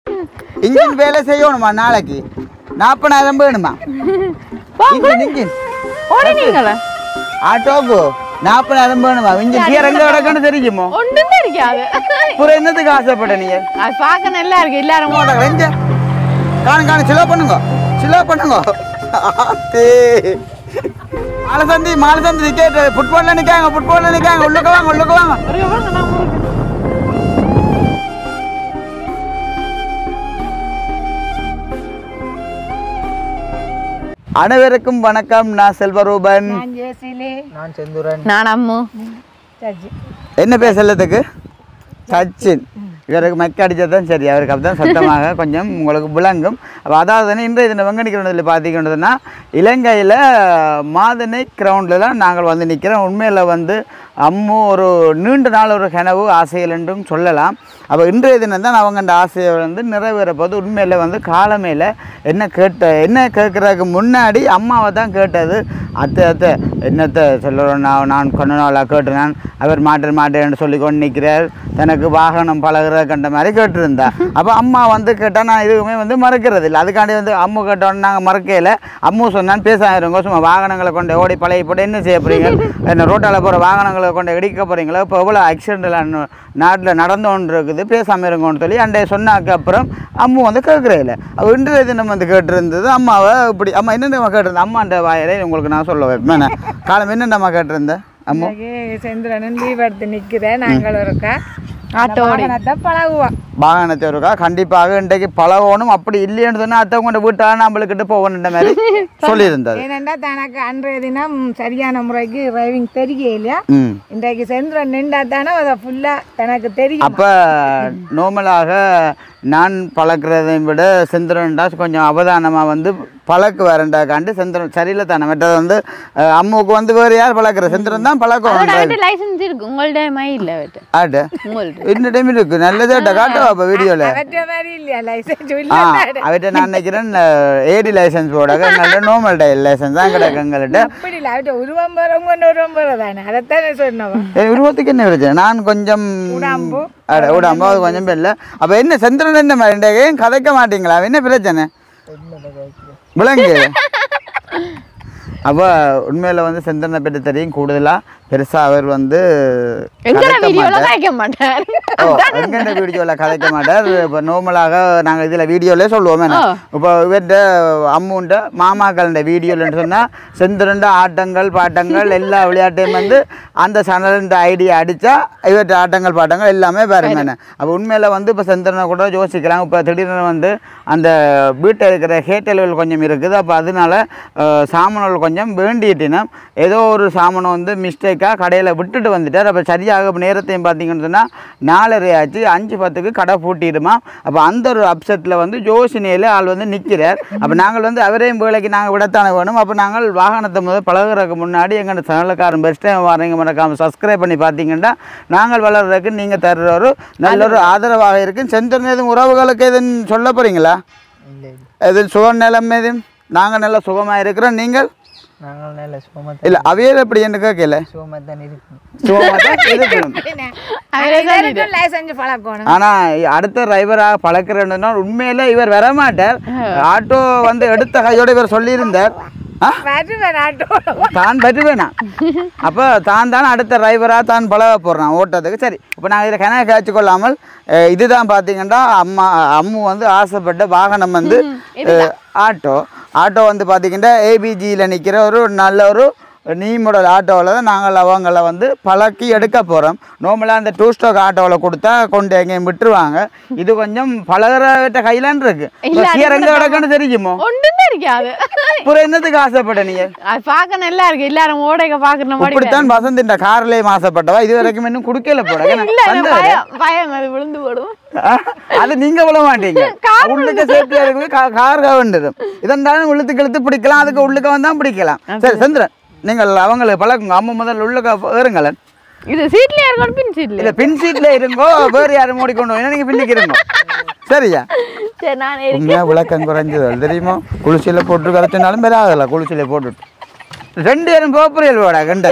Engine வேலை செய்யணுமா நாளைக்கு 40,000 வேணுமா இன்ஜின் ஓடினீங்களா ஆட்டோக்கு 40,000 வேணுமா இன்ஜின் கியர் எங்க கிடக்குன்னு தெரியுமோ ஒன்றும் தெரியாது அப்புறம் என்னத்துக்கு ஆசைப்பட்ட நீங்க அது பார்க்க நல்லா இருக்கு எல்லாரும் காணு சிலோ பண்ணுங்க மாலை சந்தி நிக்க ஃபுட்பால்ல நிக்காங்க உள்ளுக்கு வாங்க அனைவருக்கும் வணக்கம். நான் செல்வரூபன். நான் செந்தூரன். நான் அம்மு. என்ன பேசலத்துக்கு சச்சின் இவருக்கு மைக்க அடிச்சதான் சரி, அவருக்கு அப்படிதான் சத்தமாக கொஞ்சம் உங்களுக்கு விளங்கும். அப்போ அதாவது இன்றைய தினம் வெங்கடிக்கிறதில் பார்த்தீங்கன்னா இலங்கையில் மாதனை கிரவுண்டில் தான் நாங்கள் வந்து நிற்கிறோம். உண்மையில் அம்மு ஒரு நீண்ட நாள் ஒரு கனவு ஆசைகள் என்றும் சொல்லலாம். அப்போ இன்றைய தினம் தான் அவங்க அந்த ஆசையை நிறைவேற போது உண்மையில் காலமையில் என்ன கேட்குறதுக்கு முன்னாடி அம்மாவை தான் கேட்டது. அத்தை என்னத்தை சொல்லுறோம், நான் கொஞ்ச நாளாக கேட்டேன், அவர் மாட்டேன்னு சொல்லி கொண்டு நிற்கிறார், தனக்கு வாகனம் பழகிற கண்ட மாதிரி கேட்டிருந்தா. அப்போ அம்மா கேட்டால் நான் எதுவுமே மறக்கிறது இல்லை. அதுக்காண்டி அம்மு கேட்டோன்னு நாங்கள் மறக்கையில் அம்மு சொன்னான்னு பேசாயிருங்க, சும்மா வாகனங்களை கொண்டு ஓடி பழகி போட்டு என்ன செய்ய போகிறீங்க, என்ன ரோட்டால் போகிற வாகனங்களை கொண்டு இடிக்க போகிறீங்களா, இப்போ எவ்வளோ ஆக்சிடென்ட்லாம் நாட்டில் நடந்தோன்னு இருக்குது, பேசாமல் இருங்கன்னு சொல்லி அண்டே சொன்னாக்கு அப்புறம் அம்மு கேட்குறே இல்லை. அவள் இன்றைய தினம் கேட்டிருந்தது அம்மாவை இப்படி. அம்மா என்னென்னமா கேட்டிருந்தேன் அம்மாண்ட வாயிலே உங்களுக்கு நான் சொல்ல வைப்பேன். காலம் என்னென்னமா கேட்டிருந்தேன் அம்மா செந்திரன் லீவ் எடுத்து நிற்கிறேன், நாங்கள் இருக்கா வாகனத்தை இருக்கா கண்டிப்பாக இன்றைக்கு பழகணும். அப்படி இல்லைன்னு சொன்னா அத்தை கொண்ட வீட்டால நம்மளுக்கிட்ட போகணுன்ற மாதிரி சொல்லியிருந்தாரு. ஏனென்றா தனக்கு அன்றைய தினம் சரியான முறைக்கு டிரைவிங் தெரியலையா, இன்றைக்கு செந்திரன் நின்றா தானே அதை ஃபுல்லா தனக்கு தெரியும். அப்ப நார்மலாக நான் பழக்கிறதை விட செந்திரன்டா கொஞ்சம் அவதானமாக பழக்கு வரண்டாக்காண்டு செந்திரன் சரியில்லை தானே. மற்றது அம்முக்கு வேறு யார் பழக்கிற செந்திரன் தான் பழக்கம். லைசன்ஸ் இருக்கு உங்கள்ட்ட இல்ல ஆட்டு இந்த டைம் இருக்கு நல்லதேட்டா காட்டுவா இப்போ வீடியோவில். அவர்கிட்ட நான் நினைக்கிறேன் ஏடி லைசன்ஸ் போடாக நல்ல நார்மல் லைசன்ஸ் தான் கிடக்கு எங்கள்கிட்ட. உருவத்துக்கு என்ன பிரச்சனை, நான் கொஞ்சம் உடம்பு கொஞ்சம் இல்லை. அப்போ என்ன செந்திரன் என்ன மாதிரி கதைக்க மாட்டீங்களா, என்ன பிரச்சனை விளங்கு? அப்போ உண்மையில் செந்திரனை பற்றி தெரியும் கூடுதலாக பெருசாக அவர் கதைக்க மாட்டார். எங்கெண்ட வீடியோவில் கதைக்க மாட்டார். இப்போ நார்மலாக நாங்கள் இதில் வீடியோவிலே சொல்லுவோமே. இப்போ இவர்கிட்ட அம்முண்ட மாமாக்கள வீடியோலன்னு சொன்னால் செந்திரண்ட ஆட்டங்கள் பாட்டங்கள் எல்லா விளையாட்டையும் அந்த சேனல் ஐடியா அடித்தா இவர்கிட்ட ஆட்டங்கள் பாட்டங்கள் எல்லாமே பாருங்க. அப்போ உண்மையில் இப்போ செந்திரனை கூட யோசிக்கலாம். இப்போ திடீர்னு அந்த வீட்டில் இருக்கிற ஹேட்டல்கள் கொஞ்சம் இருக்குது. அப்போ அதனால சாமான்கள் கொஞ்சம் வேண்டிட்டினோம். ஏதோ ஒரு சாமானை மிஸ்டேக்காக கடையில் விட்டுட்டு வந்துட்டார். அப்போ சரியாக நேரத்தையும் பார்த்தீங்கன்னு சொன்னால் 4:30 ஆச்சு, 5:10க்கு கடை பூட்டிடுமா. அப்போ அந்த ஒரு அப்செட்டில் யோசனையில் ஆள் நிற்கிறார். அப்போ நாங்கள் அவரையும் வேலைக்கு நாங்கள் விடத்தானே வேணும். அப்போ நாங்கள் வாகனத்தை பழகிறதுக்கு முன்னாடி எங்கள் சேனலுக்காரன் பெஸ்ட் டைம் வரீங்க மறக்காமல் சப்ஸ்கிரைப் பண்ணி பார்த்தீங்கன்னா நாங்கள் வளர்றதுக்கு நீங்கள் தர்ற ஒரு நல்ல ஒரு ஆதரவாக இருக்குது. செந்திரன் எதுவும் உறவுகளுக்கு எதுவும் சொல்ல போகிறீங்களா? எதுவும் சுகநிலம் எதுவும்? நாங்கள் நல்லா சுகமாக இருக்கிறோம். நீங்கள் இல்ல அவையில எப்படி என்ன கேட்கல ஆனா அடுத்த டிரைவராக பழக்கிறேன்னா உண்மையில இவர் வரமாட்டார். ஆட்டோ எடுத்த கையோட இவர் சொல்லியிருந்தார் தான் வருவேனா. அப்போ தான் அடுத்த டிரைவராக தான் பழக போடுறான் ஓட்டத்துக்கு. சரி, இப்போ நாங்கள் இதில் கணக்கு காய்ச்சி கொள்ளாமல் இதுதான் பார்த்தீங்கன்னா அம்மு ஆசைப்பட்ட வாகனம் ஆட்டோ பார்த்தீங்கன்னா ஏபிஜியில் நிற்கிற ஒரு நல்ல ஒரு நீ மாடல் ஆட்டோவில் தான் நாங்கள் அவங்கள பழக்கி எடுக்க போகிறோம். நார்மலாக அந்த 2 ஸ்டோக் ஆட்டோவில் கொடுத்தா கொண்டு எங்கேயும் விட்டுருவாங்க. இது கொஞ்சம் பழகிற கையிலான் இருக்கு. எங்க கிடக்குன்னு தெரியுமோ அப்புறம் என்னத்துக்கு ஆசைப்பட்ட நீங்க பார்க்க நல்லா இருக்கு, எல்லாரும் ஓடைக்க பார்க்கணும். இப்படித்தான் வசந்த் இந்த கார்லேயும் ஆசைப்பட்டவா, இது வரைக்கும் இன்னும் குடுக்கல போட விழுந்து போடும். அது நீங்க விழ மாட்டீங்க, உள்ளுக்கு சேஃப்டியா இருக்கு. கார் கவர்ந்துடும். இதென்றாலும் உள்ளுக்கு இழுத்து பிடிக்கலாம், அதுக்கு உள்ளுக்க வந்தால் பிடிக்கலாம். சரி செந்திரன், நீங்கள் அவங்களுக்கு பழக்குங்க. அம்மா முதல்ல உள்ளுக்க ஏறுங்களேன். இது சீட்ல இருக்கணும், பின் சீட்ல இல்ல பின் சீட்ல இருங்கோ, வேறு யாரும் ஓடிக்கொண்டு போய் நீங்க பின்னிக்கு இருங்க. சரியா? சரி, நான் உண்மையா விளக்கம் குறைஞ்சது தெரியுமா? குளிச்சில போட்டு கரைச்சினாலும் பெரிய ஆகல. குளிச்சில போட்டுட்டு 2 பேரும் கோப்புரியல் போடா கண்டல்.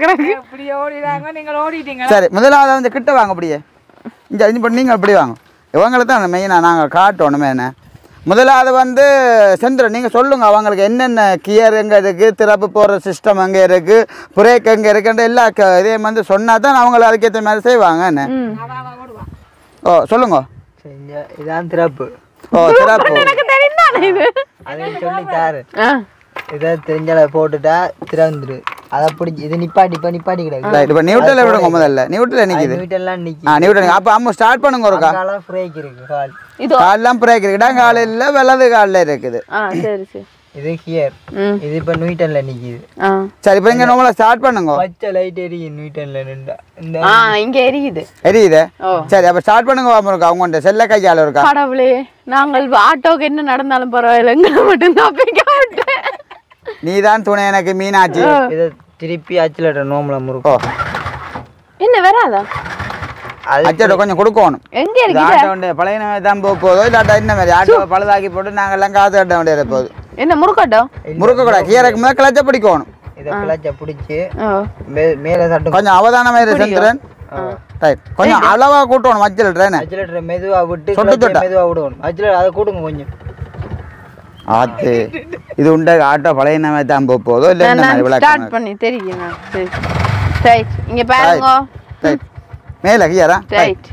ஓடிடுறாங்க, நீங்கள் ஓடிட்டீங்க. சரி, முதலாவது கிட்ட வாங்க. அப்படியே இங்க நீங்க அப்படி வாங்க. இவங்களை தான் மெயினாக நாங்கள் காட்டணும் என்ன. முதலாவது வந்து செந்திரன் நீங்கள் சொல்லுங்கள் அவங்களுக்கு என்னென்ன கியர் எங்கே இருக்குது, திறப்பு போகிற சிஸ்டம் எங்கே இருக்குது, பிரேக் எங்கே இருக்குன்ற எல்லா இதையும் வந்து சொன்னால் தான் அவங்கள அதுக்கேற்ற மாதிரி செய்வாங்க என்ன. ஓ சொல்லுங்க. இதான் திறப்பு. ஓ திறப்பு அதை சொல்லித்தாரு. இதை தெரிஞ்சால போட்டுட்டா திறந்துரு. அதை பிடிச்சி இது நிப்பாட்டி கிடக்கு. இப்போ நியூட்ரல் விடுங்க முதல்ல. நியூட்ரல் நிற்கிது. நியூட்ரல் அப்போ அம்மா ஸ்டார்ட் பண்ணுங்க ஒருக்கா. பிரேக் இருக்கு கால். காலெல்லாம் பிரேக் இருக்குடா, காலையில் வலது காலில் இருக்குது. இது ஹியர். இது இப்போ நியூட்டன்ல நிக்குது. சரி இப்போ இங்கே நம்மள ஸ்டார்ட் பண்ணுங்க. பச்சை லைட் எரியுது நியூட்டன்ல நின்றா. இந்த இங்க எரியுது. சரி அப்போ ஸ்டார்ட் பண்ணுங்க. இருக்கா அவங்க செல்ல கையால இருக்கா. கடவுளே, நாங்கள் ஆட்டோக்கு என்ன நடந்தாலும் பரவாயில்ல, எங்களை மட்டும் தப்பிக்க. நீதான் துணை எனக்கு மீனாட்சி. இதை திருப்பி ஆக்சிலேட்டர் நோம்பல முறுக்கோ. என்ன வராதா? அச்சோட கொஞ்சம் கொடுக்கணும். எங்க இருக்கு ஆட்டோ பழைய தான் போதோ இல்லாட்டா இந்த மாதிரி ஆட்டோ பழுதாக்கி போட்டு நாங்கள் எல்லாம் காசு கட்ட வேண்டியது போகுது. என்ன முறுக்கட்டும்? முறுக்க கூட கீரைக்கு மேலே கிளச்ச பிடிக்கணும். இதை கிளச்ச பிடிச்சி மேலே தட்டு. கொஞ்சம் அவதானமா இரு செந்திரன். ரைட் கொஞ்சம் அளவா கூட்டணும். அக்சிலேட்டர் மெதுவா விட்டு மெதுவா விடணும். அக்சிலேட்டர் அதை கூட்டுங்க கொஞ்சம். ஆத்து இது உண்ட ஆட்டோ பழைய தான் போதோ இல்லை இந்த மாதிரி விளக்கம் ஸ்டார்ட் பண்ணி தெரியும். சரி ரைட் இங்க பாருங்க. ரைட் மேல கீரா. ரைட்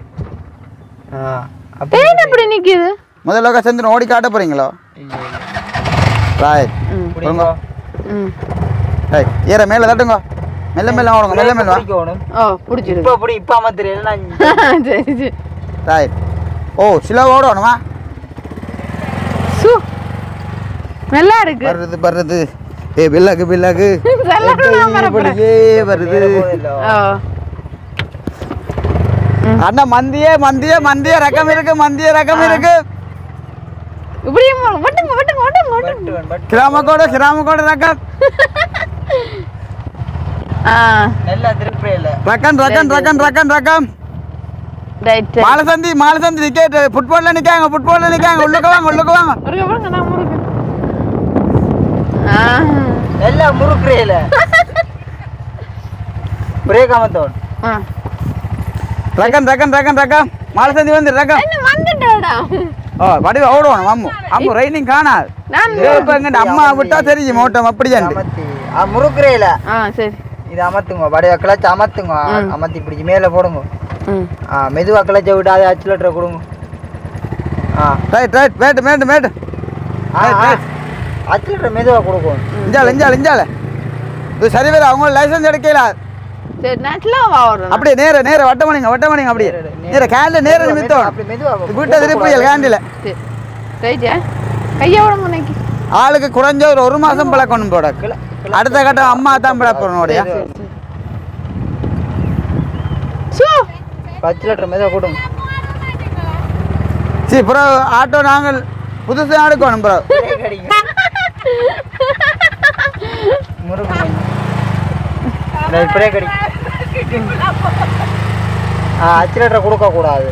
பேன் எப்படி நிக்குது? முதல்ல செந்திரன் ஓடி காட்ட போறீங்களோ? ரைட் புடிங்க. ரைட் ஏற மேல தட்டுங்க. மெல்ல மெல்ல ஓடுங்க. மெல்ல மெல்ல ஓடணும். ஓ புடிச்சிரு. இப்ப அமத்துறேன் நான். சரி சரி ரைட். ஓ ஸ்லோ ஓடணுமா? சு நல்லா இருக்கு. வருது ஏ பில்லகு இப்படியே வருது. அண்ணா மந்திய ரகம் இருக்கு. இப்படியே வட்டுங்க. கிராமக்கோட ரகம். நல்லா திருப்பி இல்ல. ரகம். ரைட் மாலசந்தி டிக்கெட் ஃபுட்பால்ல நிக்காங்க. உள்ளுக்கு வாங்க. முருங்க நான் முருங்க. எல்லாம் முறுக்குறேல. பிரேக் அமத்தோன். ரகம். மாலசந்தி வந்து ரகம். என்ன வந்துட்டடா. ஓ வடிவ ஓடணும். அம்மு ரைனிங் காணாது. இப்ப எங்க அம்மா விட்டா தெரியும் ஓட்டம் அப்படியே. முறுக்குறேல. சரி இது அமத்துங்க. வடிவ கிளச்ச அமத்துங்க. அமத்தி பிடிச்சி மேல போடுங்க. மெதுவா கிளச்ச விட்டு அதை அக்சிலேட்டரை கொடுங்க. Right mat. அக்சிலேட்டர் மெதுவா கொடுக்கும். இஞ்சால இது சரி வேற அவங்க லைசன்ஸ் எடுக்கல. சரி நட்லா வாவறோம். அப்படியே நேர வட்டமணிங்க அப்படியே. நேர கேண்ட நேர நிமித்தம். அப்படி மெதுவா வீட்டை திருப்பியல் கேண்டில. சரி ரைட் கைய ஓட முனைக்கு. ஆளுக்கு குறைஞ்ச ஒரு மாசம் பழக்கணும் போட. அடுத்த கட்டம் அம்மா தான் பழக்கணும் ஓடியா. சோ அக்சிலேட்டர் மெதுவா கொடுங்க. சரி ப்ரோ ஆட்டோ நாங்கள் புதுசா எடுக்கணும் ப்ரோ. முறுக்கு பிரேக் அடி. அக்சிலேட்டர் கொடுக்க கூடாது.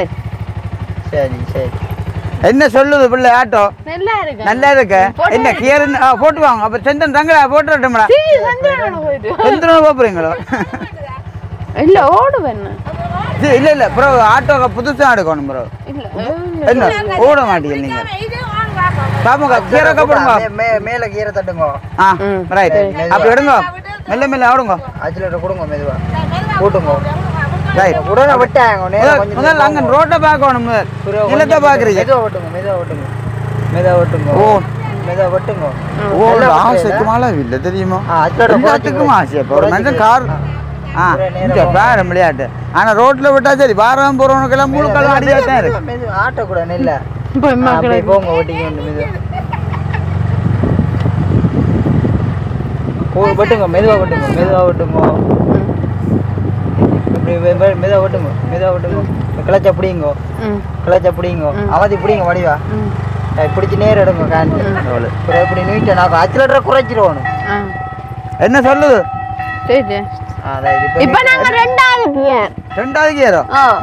சரி என்ன சொல்லுது பிள்ளை ஆட்டோ? நல்லா இருக்கு. என்ன கியர் போட்டு வாங்க. அப்ப செந்தன் தங்கடா போட்டு வரட்டும்டா. செந்தனோட போறீங்களோ? இல்ல ஓடுவேன். இல்ல ப்ரோ ஆட்டோ புதுசா எடுக்கணும் ப்ரோ. என்ன ஓட மாட்டீங்க நீங்க? பாப்போங்க கீரை கப்படுங்க. மேல கீரை தட்டுங்க. ரைட் அப்படி எடுங்க. மெல்ல ஓடுங்க. அக்சிலேட்டர் கொடுங்க மெதுவா. கூட்டுங்க. ரைட் உடனே விட்டாங்க. முதல்ல அங்க ரோட்டை பார்க்கணும். முதல்ல நிலத்தை பாக்குறீங்க. மெதுவா ஓட்டுங்க. ஓ ஆசைக்கு மேல இல்ல தெரியுமா? எல்லாத்துக்கும் ஆசை. ஒரு மனுஷன் கார் பாரு விளையாட்டு. ஆனா ரோட்ல விட்டா சரி வாரம் போறவனுக்கெல்லாம் முழு காலம் அடியா தான் இருக்கு. ஆட்டோ கூட நெல்ல போங்க ஓட்டிங்க. மெதுவா ஓட்டுங்க. மெதுவா ஓட்டுங்க. கிளச்ச பிடிங்க. அவதி பிடிங்க வடிவா. பிடிச்சி நேரம் எடுங்க. கேண்டு இப்படி நீட்ட நான் அக்சிலேட்டரை குறைச்சிருவோம். என்ன சொல்லுது? இப்ப நாங்க ரெண்டாவது கியர்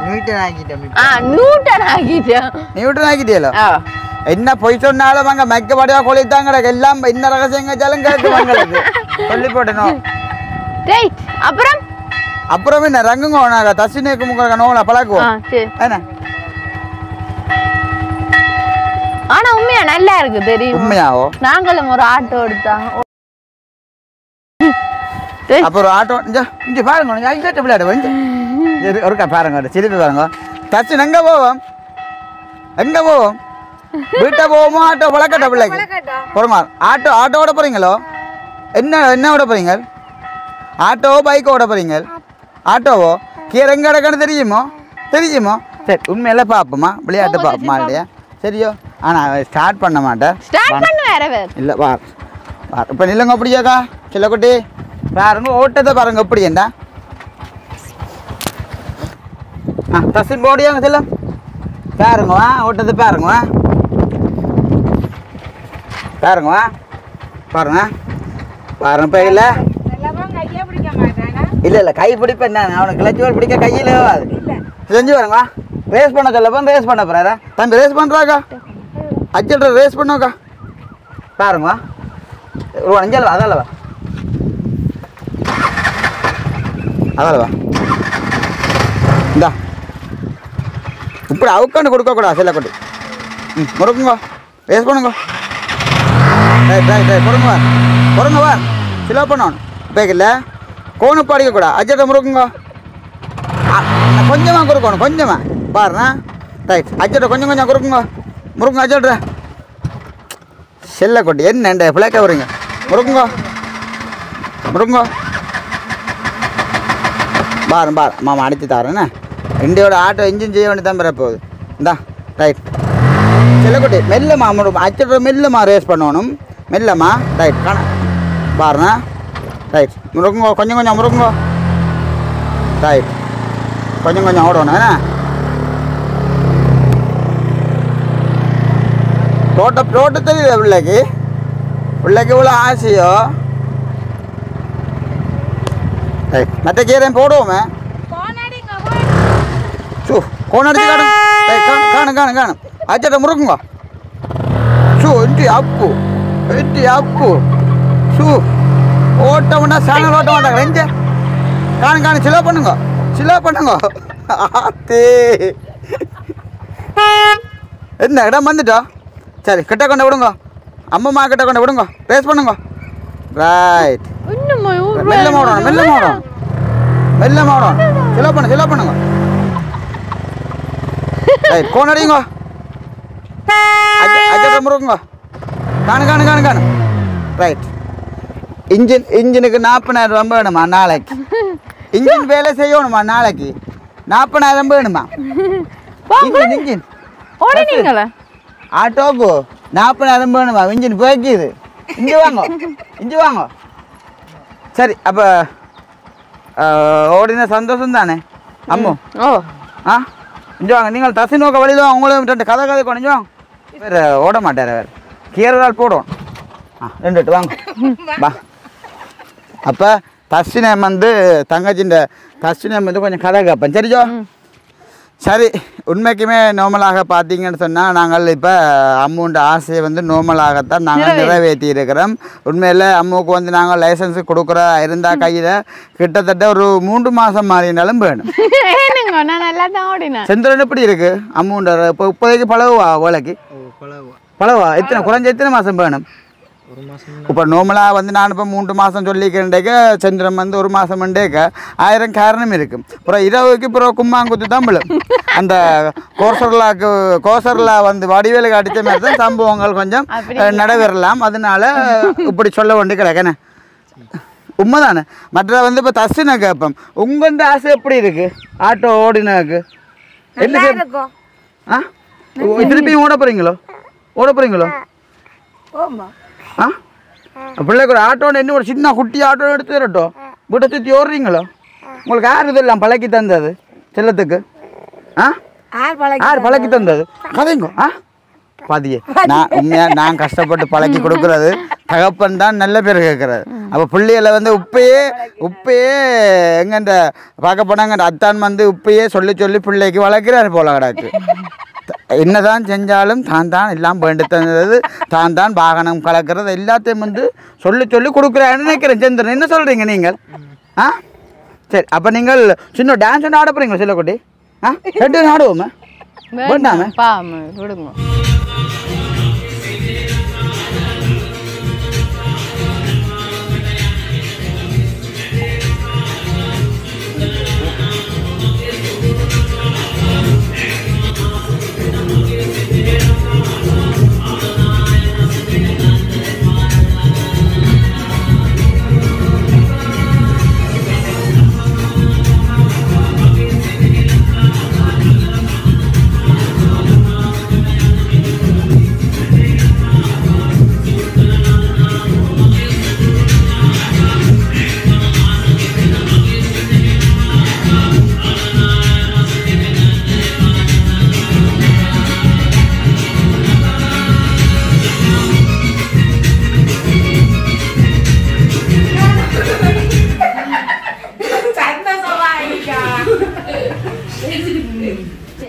நியூட்டன் ஆக்கிட்டேல. என்ன பொய் சொன்னாலும் அங்க மெக்கப்படியா கொளித்தாங்க. எல்லாம் என்ன ரகசியங்காலும் கேட்குவாங்களுக்கு சொல்லி போட்டணும். அப்புறம் என்ன ரங்குங்க நாங்க தசினேக்கு முக நோல பழக்குவோம். என்ன ஆனா உண்மையா நல்லா இருக்கு தெரியும். உண்மையாவோ? நாங்களும் ஒரு ஆட்டோ எடுத்தாங்க. அப்போ ஒரு ஆட்டோ இங்க பாருங்க, இங்கே விளையாடு ஒருக்கா பாருங்க, சிரிப்பு பாருங்க. தச்சு எங்க போவோம்? எங்க போவோம்? வீட்டை போவோமோ ஆட்டோ பழக்கட்ட பிள்ளைக்கு போறமா? ஆட்டோ ஓட போறீங்களோ? என்ன ஓட போறீங்க? ஆட்டோவோ பைக்கோ ஓட போறீங்க? ஆட்டோவோ? கீரை எங்க கிடக்குன்னு தெரியுமோ? சரி, உண்மையில பாப்போமா, விளையாட்டு பாப்போமா இல்லையா? சரியோ? ஆனா ஸ்டார்ட் பண்ண மாட்டேன். இல்ல பார் இப்ப நில்லுங்க. அப்படியாக்கா சில்லக்குட்டி பாருங்க, ஓட்டத்தை பாருங்க எப்படி என்ன. தசின் போடியாங்க செல்ல பாருங்க, ஓட்டத்தை பாருங்க இப்ப இல்ல கை பிடிப்பேன் நான். அவனுக்கு கிளச்சுவல் பிடிக்க கையில அது செஞ்சு பாருங்க. ரேஸ் பண்ண சொல்லப்ப ரேஸ் பண்ண போறாரா தம்பி? ரேஸ் பண்றாக்கா, அஜல்ற ரேஸ் பண்ணோக்கா பாருங்க. அஞ்சல்வா அதல்லவா இந்தா இப்படி அவுக்காண்டு கொடுக்கக்கூடாது செல்ல கொண்டு. முறுக்குங்க, ரேஸ் பண்ணுங்க. பொறுங்க வா, சிலோ பண்ணணும். பேக்கில்ல கோணு படிக்கக்கூடாது. அஜட்ட முறுக்குங்க, கொஞ்சமாக கொடுக்கணும், கொஞ்சமாக பாருண்ணா. ரைட், அஜட்ட கொஞ்சம் கொடுக்குங்க. முறுக்குங்க அஜட்ற செல்ல கொண்டு என்ன பிள்ளைக்க வரீங்க? முறுக்குங்க பாரு மாமா அடித்து தாரேண்ணே. இண்டியோட ஆட்டோ இன்ஜின் செய்ய வேண்டிய தான் பெற போகுது. இந்தா ரைட் செல்லக்குட்டி மெல்லமா அச்சட்ட மெல்லமா ரேஸ் பண்ணணும். மெல்லமா ரைட் காண பாருண்ணா. ரைட் முறுக்குங்கோ, கொஞ்சம் முறுக்குங்கோ. ரைட் கொஞ்சம் ஓடணும் என்ன. ரோட்டு தெரியுது பிள்ளைக்கு இவ்வளோ ஆசையோ. மற்ற கீரையும் போடுவோமே. கோணடிச்சு காணும். அச்சட்ட முறுக்குங்க. அப்பு ஓட்டம்னா சேனல் ஓட்ட மாட்டாங்க. ரெஞ்ச காணும் சிலோ பண்ணுங்க. என்ன இடம் வந்துட்டோம். சரி கிட்ட கொண்டு விடுங்க, அம்மம்மா கிட்ட கொண்டு விடுங்க, ரேஸ் பண்ணுங்க. ரைட் மெல்ல மாடணும். சிலோ பண்ணுங்க. ரைட் கோணடிங்க. அஜட்ட முறுக்குங்க. காணு. ரைட் இன்ஜினுக்கு 40,000 வேணுமா நாளைக்கு? இன்ஜின் வேலை செய்யணுமா நாளைக்கு? 40,000 வேணுமா இன்ஜின்? ஆட்டோக்கு 40,000 வேணுமா? இன்ஜின் போய்க்குது. இஞ்சி வாங்க. சரி அப்போ ஓடின சந்தோஷம் தானே அம்மோ? இஞ்சி வாங்க. நீங்கள் தசி நோக்க வழியில் அவங்களும் 2 கதை கொண்டு வேறு ஓட மாட்டார். வேறு கீரதால் போடுவோம். 2 வாங்க வா. அப்போ தஸ்வினம் தங்கச்சின்ற தஸ்வினம் கொஞ்சம் கதை கேட்பேன். சரிஜோ? சரி, உண்மைக்குமே நார்மலாக பார்த்தீங்கன்னு சொன்னால் நாங்கள் இப்போ அம்முண்ட ஆசையை நார்மலாகத்தான் நாங்கள் நிறைவேற்றி இருக்கிறோம். உண்மையில் அம்முவுக்கு நாங்கள் லைசன்ஸு கொடுக்குற இருந்தால் கையில் கிட்டத்தட்ட ஒரு 3 மாதம் மாறினாலும் வேணும். செந்திரன் எப்படி இருக்கு அம்முண்ட? இப்போ இப்போதைக்கு பழகுவா வேலைக்கு? பழகுவா. எத்தனை மாதம் வேணும்? இப்போ நார்மலாக நான் இப்போ 3 மாதம் சொல்லிக்கிறேன்டேக்க செந்திரம் 1 மாதம்ண்டேக்க 1000 காரணம் இருக்கும். அப்புறம் இரவுக்கு அப்புறம் கும்மாங்குத்து தான் விழும். அந்த கோசர்லா வடிவேலுக்கு அடித்த மாதிரி தான் சம்பவங்கள் கொஞ்சம் நடைபெறலாம். அதனால இப்படி சொல்ல வேண்டி கிடக்கண்ணே. உண்மைதானே? மற்ற இப்போ தஸ்ஸுனா கேட்பேன், உங்கள்கிட்ட ஆசை எப்படி இருக்கு ஆட்டோ ஓடினாக்கு? என்ன திருப்பியும் ஓட போகிறீங்களோ? பிள்ளைக்கு ஒரு ஆட்டோன்னு என்ன ஒரு சின்ன குட்டி ஆட்டோ எடுத்து தரட்டும், வீட்டை சுற்றி ஓடுறீங்களோ? உங்களுக்கு யார் இதெல்லாம் பழக்கி தந்தது செல்லத்துக்கு? யார் பழக்கி தந்தது? கதைங்கோ. பாதியே நான் கஷ்டப்பட்டு பழக்கி கொடுக்குறது, தகப்பன் தான் நல்ல பேர் கேட்குறது. அப்போ பிள்ளைகளை உப்பையே எங்கண்ட பார்க்க போனாங்க அத்தான் உப்பையே சொல்லி பிள்ளைக்கு வளர்க்கிறாரு போல கிடக்கு. என்னதான் செஞ்சாலும் தான் எல்லாம் வேண்டு தந்தது, தான் வாகனம் கலக்கிறது எல்லாத்தையும் சொல்லி கொடுக்குறான்னு நினைக்கிறேன். சந்திரன் என்ன சொல்கிறீங்க நீங்கள்? சரி அப்போ நீங்கள் சின்ன டான்ஸ் ஒன்று ஆட போகிறீங்களா சில்லக்குட்டி? 2 ஆடுவோமே வேண்டாமே?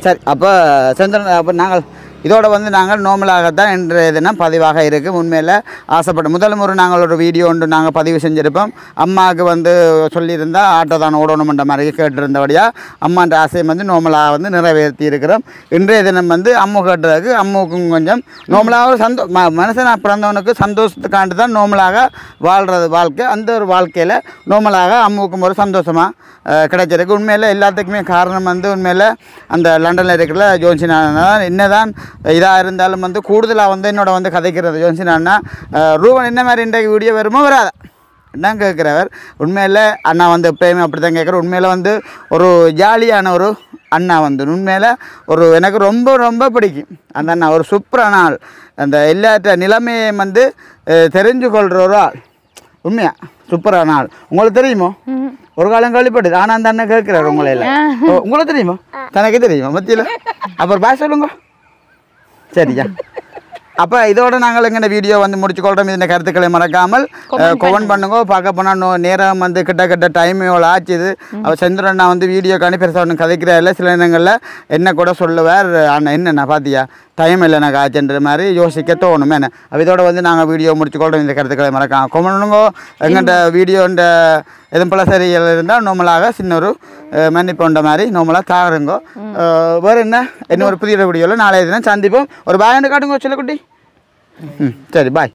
சரி அப்போ செந்திரன் அப்போ நாங்கள் இதோட வந்து நாங்கள் நார்மலாகத்தான் இன்றைய தினம் பதிவாக இருக்குது. உண்மையில் ஆசைப்பட்ட முதல் முறை நாங்கள் ஒரு வீடியோ ஒன்று நாங்கள் பதிவு செஞ்சுருப்போம். அம்மாவுக்கு வந்து சொல்லியிருந்தா ஆட்டோ தான் ஓடணுமென்ற மாதிரி கேட்டிருந்தபடியாக அம்மான்ற ஆசையை வந்து நார்மலாக வந்து நிறைவேற்றி இருக்கிறோம். இன்றைய தினம் வந்து அம்மு கேட்டதுக்கு அம்முக்கும் கொஞ்சம் நார்மலாக ஒரு மனுஷனாக பிறந்தவனுக்கு சந்தோஷத்துக்காண்டு தான் நார்மலாக வாழ்கிறது வாழ்க்கை. அந்த ஒரு வாழ்க்கையில் நார்மலாக அம்முக்கும் ஒரு சந்தோஷமாக கிடைச்சிருக்கு. உண்மையில் எல்லாத்துக்குமே காரணம் வந்து உண்மையில் அந்த லண்டனில் இருக்கிற ஜோன்சினா தான். என்ன தான் இதாக இருந்தாலும் வந்து கூடுதலாக வந்து என்னோட வந்து கதைக்கிறது ஜோன்சினா ரூபன் என்ன மாதிரி இன்றைக்கு வீடியோ வருமோ வராதா என்னன்னு கேட்குறவர். உண்மையில் அண்ணா வந்து எப்பயுமே அப்படி தான் கேட்குறேன். உண்மையில் வந்து ஒரு ஜாலியான ஒரு அண்ணா வந்து உண்மையில் ஒரு எனக்கு ரொம்ப ரொம்ப பிடிக்கும் அந்த அண்ணா. ஒரு சூப்பரான ஆள். அந்த எல்லாத்த நிலைமையை வந்து தெரிஞ்சு கொள்கிற ஒரு ஆள். உண்மையாக சூப்பரான ஆள். உங்களுக்கு தெரியுமோ? ஒரு காலம் கழிப்பட்டுது. ஆனால் அந்த அண்ணன் கேட்குறாரு உங்களை எல்லாம். உங்களுக்கு தெரியுமா? தனக்கு தெரியுமா மத்தியில்? அப்புறம் பாய் சொல்லுங்க. சரியா? அப்போ இதோட நாங்கள் எங்கள் வீடியோ வந்து முடிச்சுக்கொள்கிறோம். இந்த கருத்துக்களை மறக்காமல் கமெண்ட் பண்ணுங்க. பார்க்க போனால் நேரம் வந்து கிட்ட டைம் எவ்வளோ ஆச்சுது. அவர் செந்திரண்ணா வந்து வீடியோ காணி பெருசாக ஒன்று கதைக்கிறாரில்ல. சில நேரங்களில் என்ன கூட சொல்லுவார், அண்ணா என்னண்ணா பார்த்தியா டைம் இல்லை எனக்கு ஆச்சுன்ற மாதிரி யோசிக்க தோணும். என்ன இதோட வந்து நாங்கள் வீடியோ முடிச்சுக்கொள்கிறோம். இந்த கருத்துக்களை மறக்காம கமெண்ட் பண்ணுங்க. எங்கள்கிட்ட வீடியோன்ற எதுவும் பல சரிகள் இருந்தால் நார்மலாக சின்ன ஒரு மன்னிப்புன்ற மாதிரி நார்மலாக தாருங்க. வேறு என்ன ஒரு புதிய வீடியோவில் நாளைய தினம் சந்திப்போம். ஒரு பாய் காட்டுங்க சொல்லக்குட்டி. சரி பாய்.